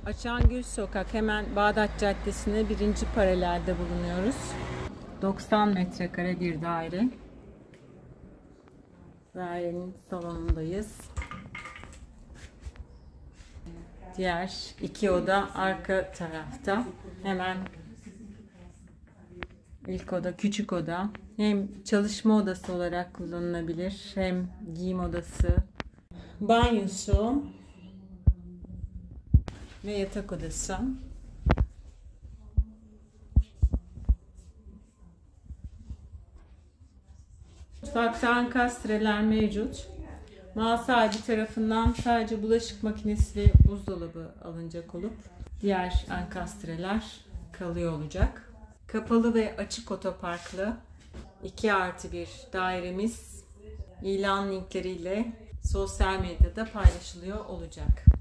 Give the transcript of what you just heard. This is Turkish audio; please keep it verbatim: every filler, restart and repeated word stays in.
Açan Gül Sokak, hemen Bağdat Caddesi'ne birinci paralelde bulunuyoruz. doksan metrekare bir daire. Dairenin salonundayız. Diğer iki oda arka tarafta. Hemen ilk oda, küçük oda. Hem çalışma odası olarak kullanılabilir, hem giyim odası, banyosu ve yatak odası. Mutfakta ankastreler mevcut. Mal sahibi tarafından sadece bulaşık makinesi ve buzdolabı alınacak olup diğer ankastreler kalıyor olacak. Kapalı ve açık otoparklı iki artı bir dairemiz ilan linkleriyle sosyal medyada paylaşılıyor olacak.